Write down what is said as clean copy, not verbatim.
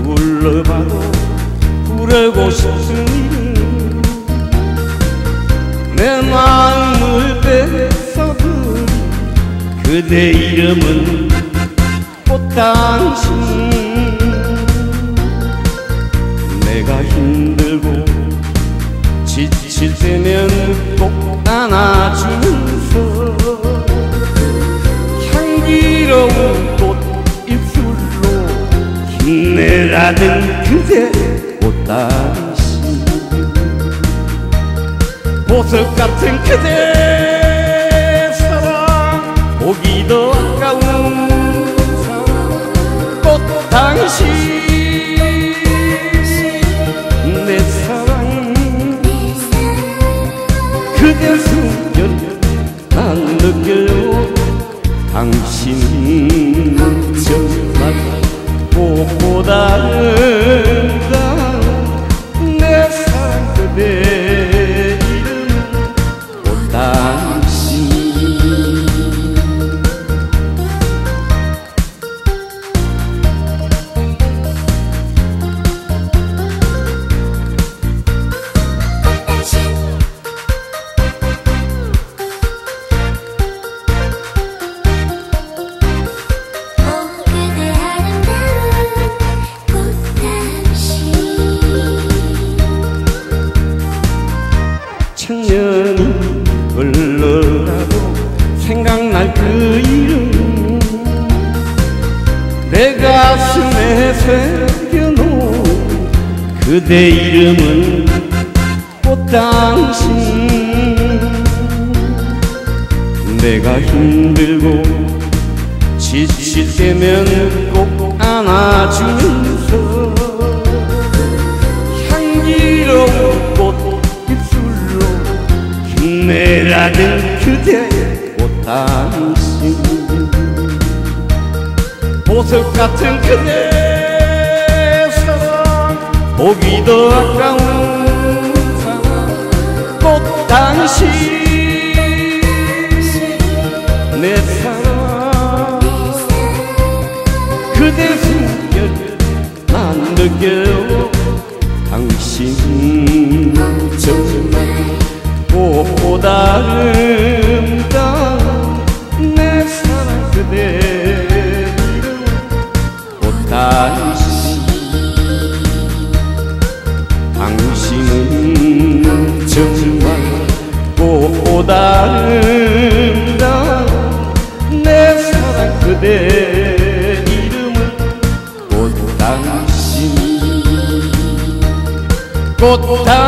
불러봐도 부르고 싶은 이름 내 마음을 뺏어버린 그대 이름은 꽃당신 내가 힘들고 지칠 때면 꼭 안아주면서 향기로운 꽃입술로 힘내라는 그대 꽃당신 보석 같은 그대 사랑 보기도 아까운 꽃당신 내 사랑 그대 숨결 난 느껴요 당신은 정말 꽃보다 아름다운 내 사랑 그대 이름 꽃당신 천년이 흘러가도 생각날 그 이름 내 가슴에 새겨놓은 그대 이름은 꽃당신 내가 힘들고 지칠 때면 꼭 안아주면서 향기로운 꽃입술로 힘내라는 그대 꽃당신 보석 같은 그대 사랑 보기도 아까운 사랑 꽃당신 내 사랑 그대 숨결 난 느껴요 당신 정말 꽃보다 아름다운 내 사랑 그대 이름 꽃당신 당신은 정말 꽃보다 아름다운 내 사랑 그대 이름은 꽃당신 꽃당신